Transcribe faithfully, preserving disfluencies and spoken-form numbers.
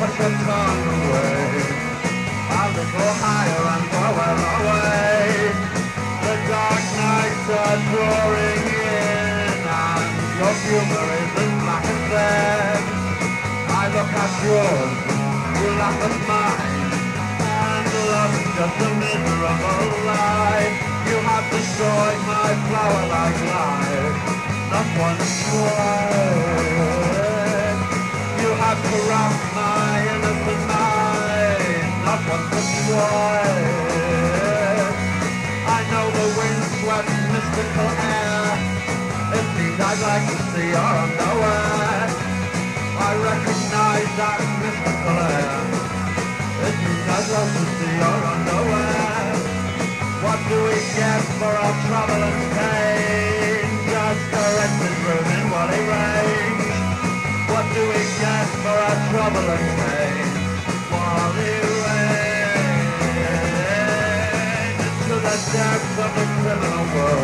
push your tongue away. A little higher and further away. The dark nights are drawing in, and your humor isn't black and dead. I look at yours, you laugh at mine, and love's just a miserable lie. You have destroyed my flower-like life, not once tried. You have corrupt my innocent mind, not once but twice. I know the wind swept mystical air, it means I'd like to see your underwear. I recognize that mystical air, it means I'd love to see your underwear. What do we get for our trouble and pain? Just a rented room in Wally Range. What do we get for our trouble and pain? Wally Range. Into the depths of the criminal world.